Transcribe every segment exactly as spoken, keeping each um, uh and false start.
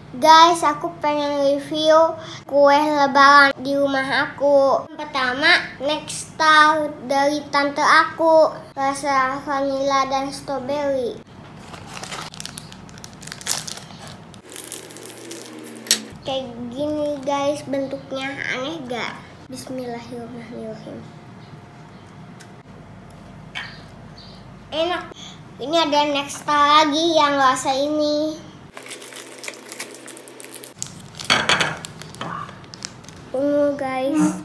Guys, aku pengen review kue lebaran di rumah aku. Yang pertama, next star dari tante aku, rasa vanilla dan strawberry. Kayak gini guys, bentuknya aneh gak? Bismillahirrahmanirrahim. Enak. Ini ada next star lagi yang rasa ini. Ungu guys.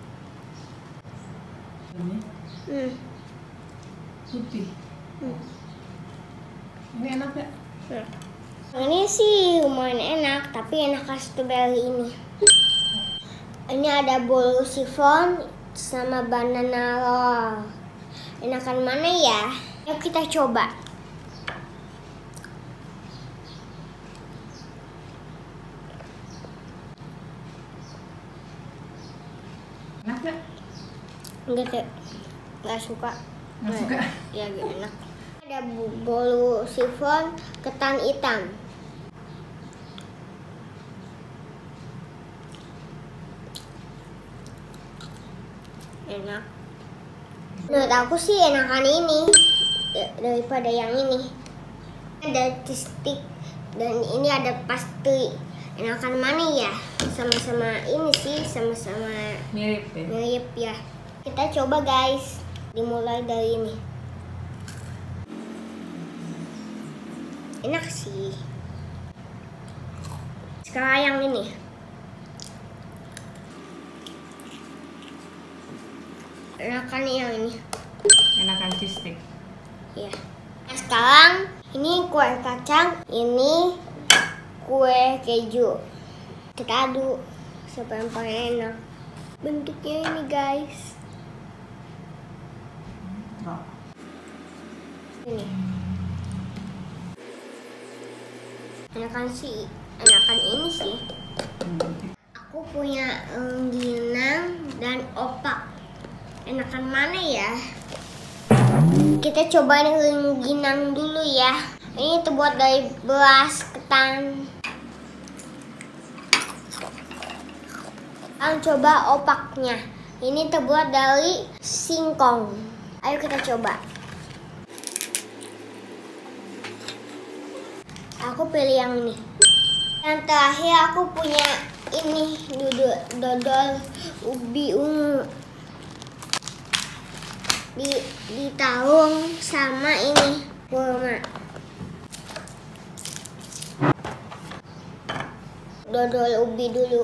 Ini Hmm. putih. Hmm. Ini enak gak? Hmm. Ini sih lumayan enak, tapi enak strawberry ini. Ini ada bolu chiffon sama banana roll. Enakan mana ya? Yuk kita coba. Enak gak? Enggak deh, nggak suka. Nggak suka? Ya gak enak. Ada bolu chiffon ketan hitam. Enak. Menurut aku sih enakan ini daripada yang ini. Ada cheese stick dan ini ada pastry. Enakan mana ya? Sama-sama ini sih, sama-sama Mirip ya? mirip ya. Kita coba guys. Dimulai dari ini. Enak sih. Sekarang yang ini. Enakan yang ini. Enakan cheese stick. Ya. Nah, sekarang ini kue kacang, ini kue keju. Kita aduk siapa yang paling enak. Bentuknya ini guys. Oh. Ini. Enakan sih, enakan ini sih. Hmm. Aku punya rengginang dan opak. Enakan mana ya? Kita cobain rengginang dulu ya. Ini terbuat dari beras ketan. Sekarang coba opaknya. Ini terbuat dari singkong. Ayo kita coba. Aku pilih yang ini. Yang terakhir aku punya ini dodol, dodol ubi ungu. Di ditaruh sama ini kurma. Dodol ubi dulu.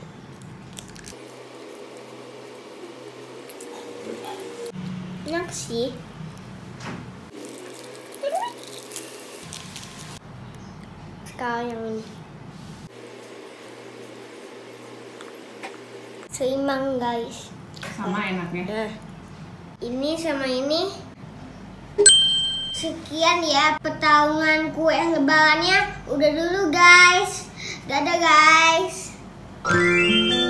Enak sih. Sekarang yang ini. Seimbang guys. Sama enaknya. Nah, ini sama ini. Sekian ya pertarungan kue lebarannya. Udah dulu guys. Dadah guys.